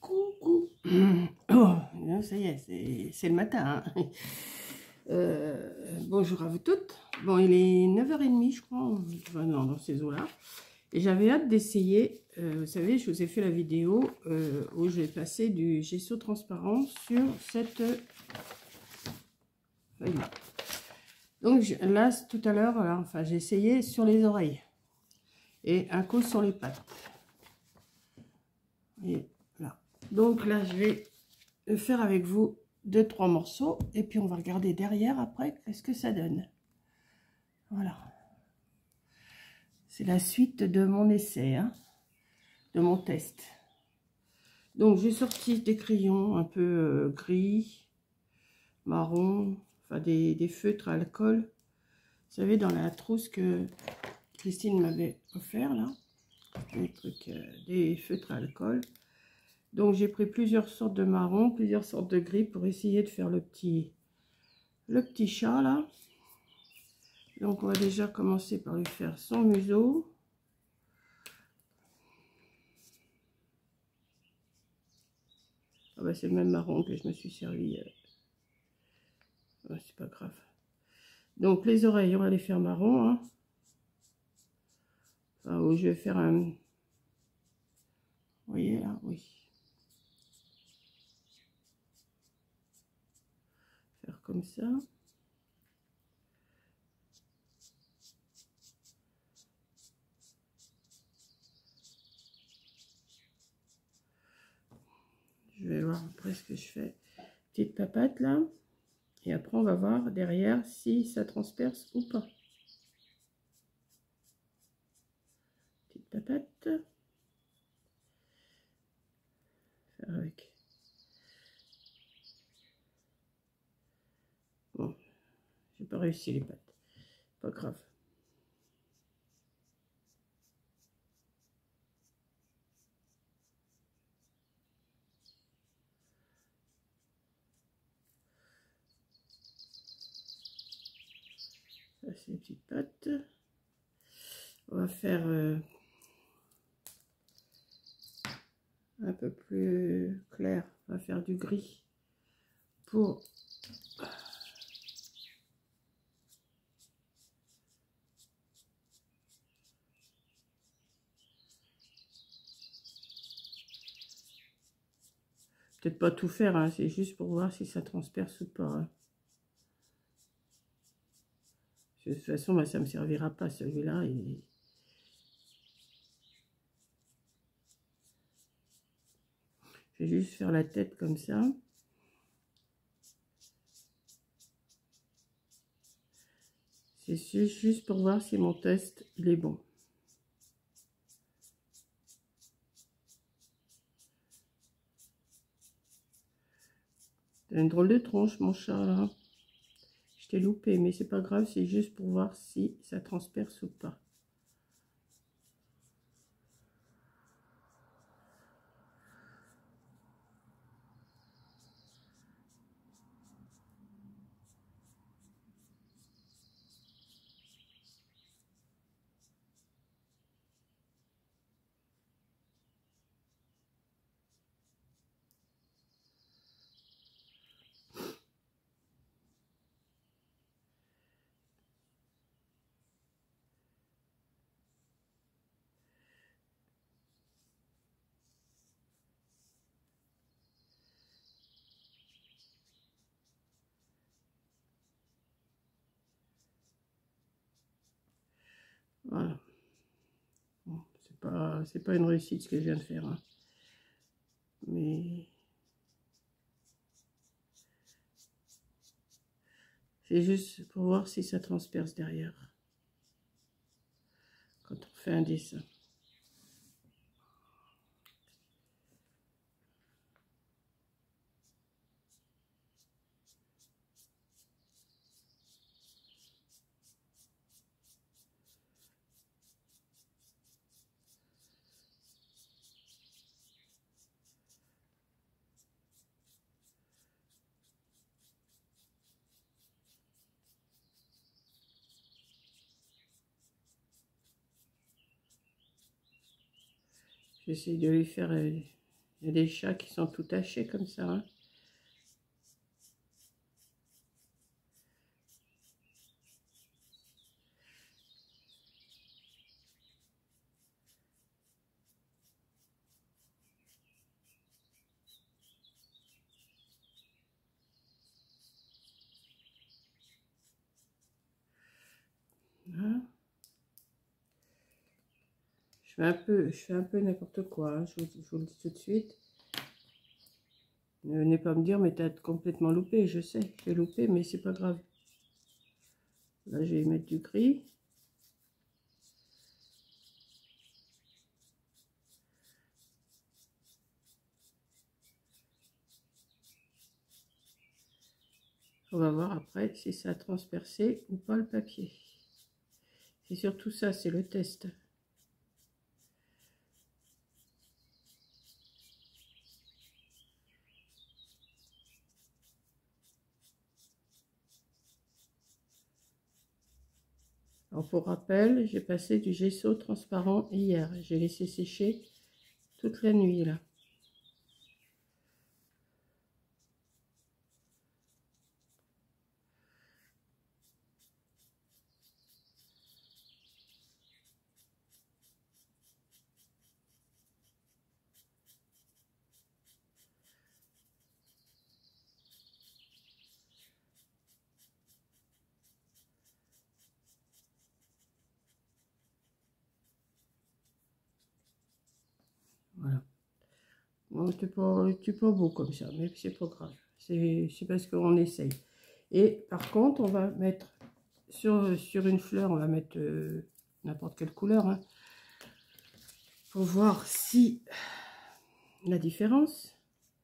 Coucou. Oh, ça y est, c'est le matin. Hein. Bonjour à vous toutes. Bon, il est 9h30, je crois, enfin, non, dans ces eaux-là. Et j'avais hâte d'essayer, vous savez, je vous ai fait la vidéo où j'ai passé du gesso transparent sur cette feuille-là. Donc là, tout à l'heure, enfin, j'ai essayé sur les oreilles et un coup sur les pattes. Et là. Donc là, je vais le faire avec vous 2-3 morceaux et puis on va regarder derrière après qu'est-ce que ça donne. Voilà, c'est la suite de mon essai, hein, de mon test. Donc j'ai sorti des crayons un peu gris, marron, enfin des feutres à alcool, vous savez, dans la trousse que Christine m'avait offert là, des feutres à alcool. Donc j'ai pris plusieurs sortes de marron, plusieurs sortes de gris pour essayer de faire le petit chat là. Donc on va déjà commencer par lui faire son museau. Ah bah c'est le même marron que je me suis servi. C'est pas grave. Donc les oreilles, on va les faire marron. Hein. Enfin, où je vais faire un... Vous voyez là, oui. Faire comme ça. Je vais voir après ce que je fais. Petite papate là. Et après on va voir derrière si ça transperce ou pas. Petite papate. Faire avec. Bon, j'ai pas réussi les pattes. Pas grave. Ça c'est les petites pattes. On va faire un peu plus clair. On va faire du gris pour peut-être pas tout faire, hein, c'est juste pour voir si ça transperce ou pas. Hein. De toute façon, bah, ça ne me servira pas celui-là. Je vais juste faire la tête comme ça. C'est juste pour voir si mon test il est bon. T'as une drôle de tronche, mon chat, là. Je t'ai loupé, mais c'est pas grave, c'est juste pour voir si ça transperce ou pas. Voilà. Bon, c'est pas une réussite ce que je viens de faire. Hein. Mais c'est juste pour voir si ça transperce derrière. Quand on fait un dessin. J'essaie de lui faire Il y a des chats qui sont tout tachés comme ça. Hein. Voilà. Je fais un peu n'importe quoi. Hein. Je vous le dis tout de suite. Ne venez pas me dire, mais t'as complètement loupé. Je sais, j'ai loupé, mais c'est pas grave. Là, je vais y mettre du gris. On va voir après si ça a transpercé ou pas le papier. C'est surtout ça, c'est le test. Alors pour rappel, j'ai passé du gesso transparent hier. J'ai laissé sécher toute la nuit là. Voilà. Bon, c'est pas beau comme ça, mais c'est pas grave. C'est parce qu'on essaye. Et par contre, on va mettre sur une fleur, on va mettre n'importe quelle couleur, hein, pour voir si la différence.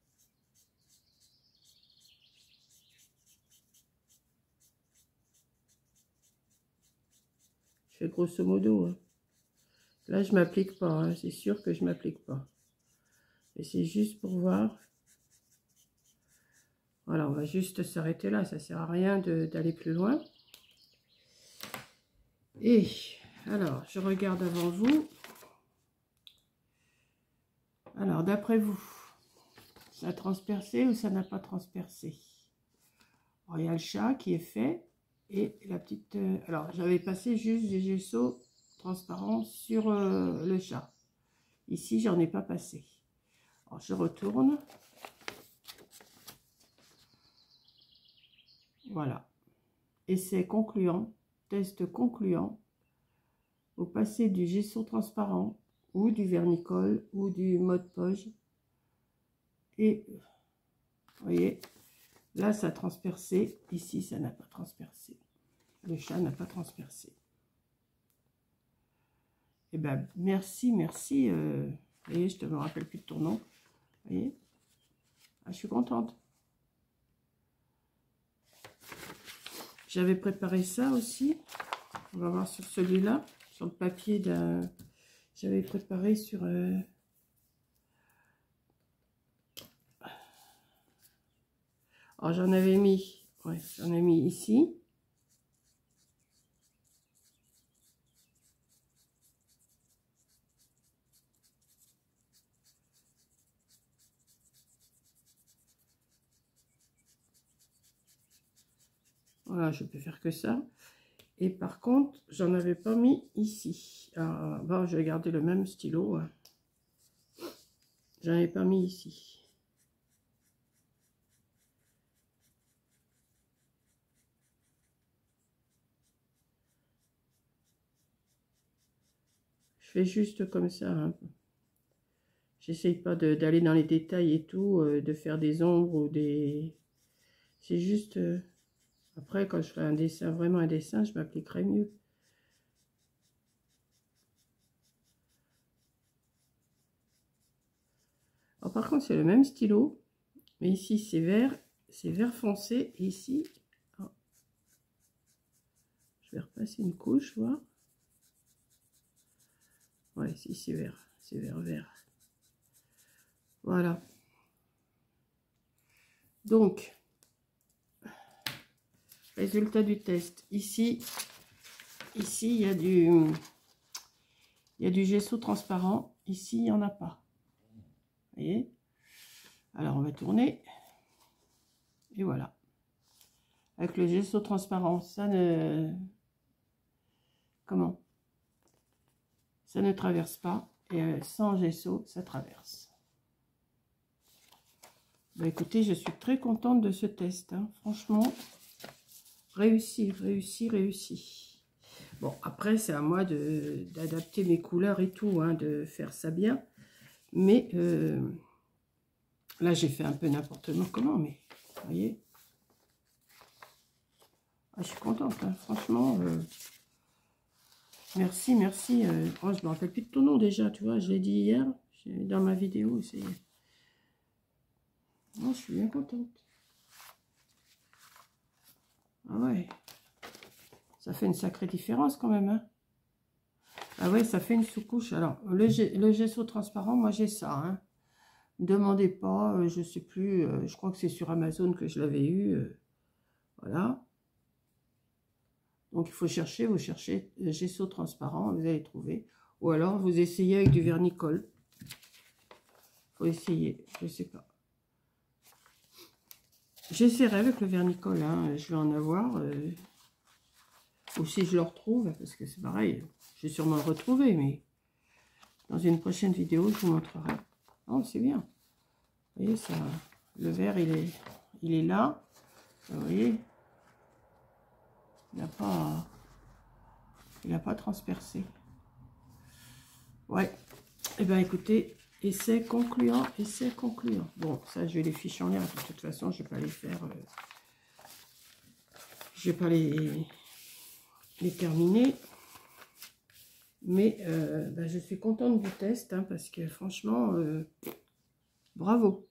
Je fais grosso modo. Hein. Là, je m'applique pas. Hein, c'est sûr que je m'applique pas. Et c'est juste pour voir. Voilà, on va juste s'arrêter là. Ça sert à rien d'aller plus loin. Et alors, je regarde avant vous. Alors, d'après vous, ça a transpercé ou ça n'a pas transpercé? Alors, il y a le chat qui est fait. Et la petite... alors, j'avais passé juste des gessos transparents sur le chat. Ici, j'en ai pas passé. Alors, je retourne. Voilà. Essai concluant. Test concluant. Vous passez du gesso transparent ou du vernicole ou du Mod Podge. Et, vous voyez, là, ça a transpercé. Ici, ça n'a pas transpercé. Le chat n'a pas transpercé. Eh bien, merci, merci. Vous voyez, je ne me rappelle plus de ton nom. Vous voyez, ah, je suis contente. J'avais préparé ça aussi. On va voir sur celui-là, sur le papier d'un... J'avais préparé sur... Alors, j'en avais mis... Ouais, j'en ai mis ici. Voilà, je peux faire que ça. Et par contre, j'en avais pas mis ici. Alors, bon, je vais garder le même stylo. Hein. J'en ai pas mis ici. Je fais juste comme ça. Hein. J'essaye pas d'aller dans les détails et tout, de faire des ombres ou des... C'est juste... après, quand je ferai un dessin, vraiment un dessin, je m'appliquerai mieux. Alors, par contre, c'est le même stylo. Mais ici, c'est vert foncé. Et ici, oh, je vais repasser une couche, voir. Ouais, ici, c'est vert. Voilà. Donc, résultat du test. Ici, il y a du gesso transparent. Ici, il n'y en a pas. Vous voyez? Alors on va tourner. Et voilà. Avec le gesso transparent, ça ne... Comment? Ça ne traverse pas. Et sans gesso, ça traverse. Bah écoutez, je suis très contente de ce test. Hein. Franchement, réussi, réussi, réussi. Bon, après, c'est à moi d'adapter mes couleurs et tout, hein, de faire ça bien. Mais là, j'ai fait un peu n'importe comment, mais vous voyez. Ah, je suis contente, hein, franchement. Merci, merci. Oh, je ne me rappelle plus de ton nom déjà, tu vois, je l'ai dit hier dans ma vidéo. Non, je suis bien contente. Ah ouais. Ça fait une sacrée différence quand même, hein. Ah ouais, ça fait une sous-couche. Alors, le gesso transparent, moi j'ai ça, hein. Ne demandez pas, je sais plus, je crois que c'est sur Amazon que je l'avais eu. Voilà. Donc il faut chercher, vous cherchez gesso transparent, vous allez trouver. Ou alors vous essayez avec du vernicole. Il faut essayer, je sais pas. J'essaierai avec le vernicole, hein. Je vais en avoir. Ou si je le retrouve, parce que c'est pareil, je vais sûrement le retrouver, mais dans une prochaine vidéo, je vous montrerai. Oh, c'est bien. Vous voyez, ça, le vert, il est là. Vous voyez, il n'a pas transpercé. Ouais. Eh bien, écoutez, essai concluant, essai concluant. Bon, ça, je vais les fiches en l'air. De toute façon, je ne vais pas les faire. Je ne vais pas les terminer. Mais ben, je suis contente du test, hein, parce que franchement, bravo.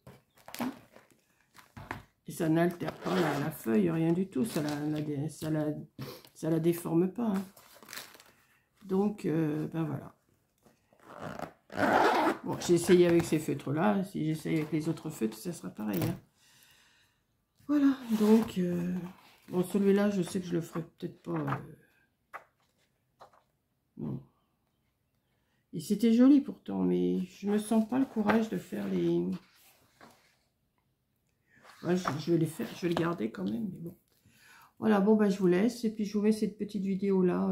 Et ça n'altère pas la feuille, rien du tout. Ça la déforme pas. Hein. Donc, ben voilà. Bon, j'ai essayé avec ces feutres-là. Si j'essaye avec les autres feutres, ça sera pareil. Hein. Voilà, donc... bon, celui-là, je sais que je le ferai peut-être pas... non. Et c'était joli pourtant, mais je me sens pas le courage de faire les... Ouais, je vais les faire, je vais le garder quand même, mais bon. Voilà, bon, ben, je vous laisse. Et puis, je vous mets cette petite vidéo-là.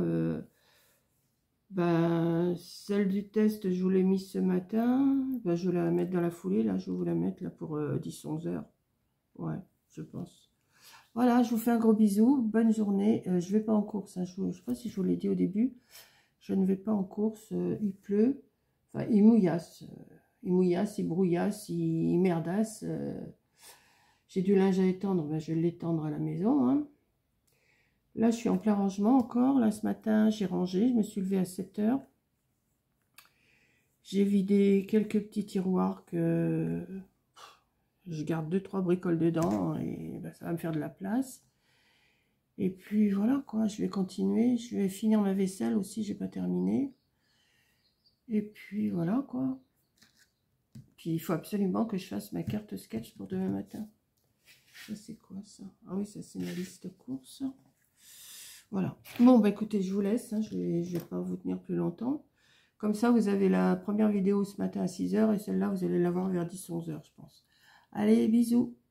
Ben, celle du test, je vous l'ai mise ce matin. Ben, je vais la mettre dans la foulée. Là, je vais vous la mettre là pour 10-11 heures. Ouais, je pense. Voilà, je vous fais un gros bisou. Bonne journée. Je vais pas en course. Hein, je ne sais pas si je vous l'ai dit au début. Je ne vais pas en course. Il pleut. Enfin, il mouillasse. Il mouillasse, il brouillasse, il merdasse. J'ai du linge à étendre. Ben, je vais l'étendre à la maison. Hein. Là, je suis en plein rangement encore. Là, ce matin, j'ai rangé. Je me suis levée à 7 heures. J'ai vidé quelques petits tiroirs que je garde 2-3 bricoles dedans. Et ben, ça va me faire de la place. Et puis, voilà, quoi. Je vais continuer. Je vais finir ma vaisselle aussi. J'ai pas terminé. Et puis, voilà, quoi. Puis, il faut absolument que je fasse ma carte sketch pour demain matin. Ça, c'est quoi, ça? Ah oui, ça, c'est ma liste course. Voilà. Bon, bah écoutez, je vous laisse. Hein, je vais pas vous tenir plus longtemps. Comme ça, vous avez la première vidéo ce matin à 6 h et celle-là, vous allez la voir vers 10-11 h, je pense. Allez, bisous.